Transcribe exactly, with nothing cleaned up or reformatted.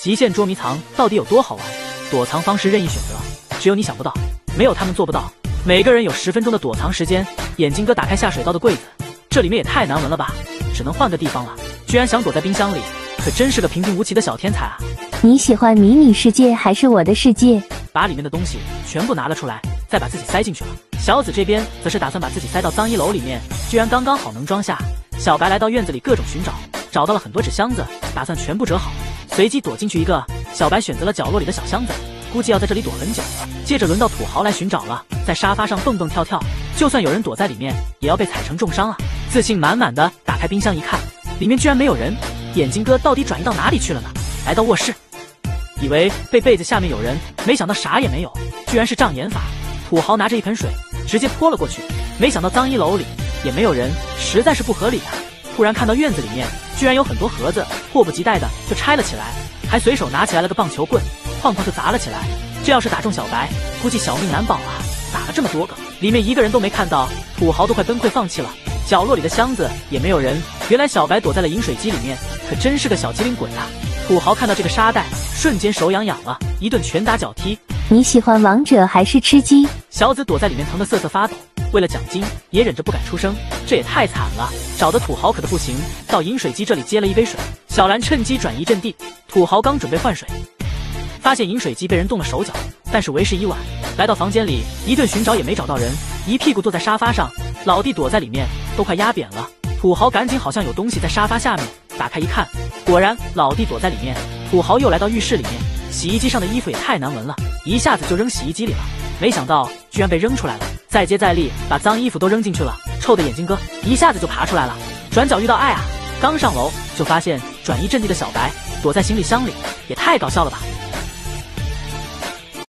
极限捉迷藏到底有多好玩？躲藏方式任意选择，只有你想不到，没有他们做不到。每个人有十分钟的躲藏时间。眼镜哥打开下水道的柜子，这里面也太难闻了吧，只能换个地方了。居然想躲在冰箱里，可真是个平平无奇的小天才啊！ 你喜欢迷你世界还是我的世界？ 把里面的东西全部拿了出来，再把自己塞进去了。小紫这边则是打算把自己塞到脏衣篓里面，居然刚刚好能装下。小白来到院子里各种寻找，找到了很多纸箱子，打算全部折好，随机躲进去一个。小白选择了角落里的小箱子，估计要在这里躲很久。接着轮到土豪来寻找了，在沙发上蹦蹦跳跳，就算有人躲在里面，也要被踩成重伤啊！自信满满的打开冰箱一看，里面居然没有人，眼睛哥到底转移到哪里去了呢？来到卧室，以为被被子下面有人，没想到啥也没有，居然是障眼法。土豪拿着一盆水直接泼了过去，没想到脏衣篓里也没有人，实在是不合理啊！突然看到院子里面居然有很多盒子，迫不及待的就拆了起来，还随手拿起来了个棒球棍，哐哐就砸了起来。这要是打中小白，估计小命难保啊！打了这么多个，里面一个人都没看到，土豪都快崩溃放弃了。角落里的箱子也没有人，原来小白躲在了饮水机里面，可真是个小机灵鬼啊！土豪看到这个沙袋，瞬间手痒痒了，一顿拳打脚踢。 你喜欢王者还是吃鸡？ 小紫躲在里面疼得瑟瑟发抖，为了奖金也忍着不敢出声，这也太惨了，找得土豪可的不行，到饮水机这里接了一杯水。小兰趁机转移阵地，土豪刚准备换水，发现饮水机被人动了手脚，但是为时已晚。来到房间里一顿寻找也没找到人，一屁股坐在沙发上，老弟躲在里面都快压扁了。土豪赶紧好像有东西在沙发下面，打开一看，果然老弟躲在里面。土豪又来到浴室里面，洗衣机上的衣服也太难闻了，一下子就扔洗衣机里了，没想到居然被扔出来了，再接再厉把脏衣服都扔进去了，臭的眼睛哥一下子就爬出来了。转角遇到爱啊，刚上楼就发现转移阵地的小白躲在行李箱里，也太搞笑了吧！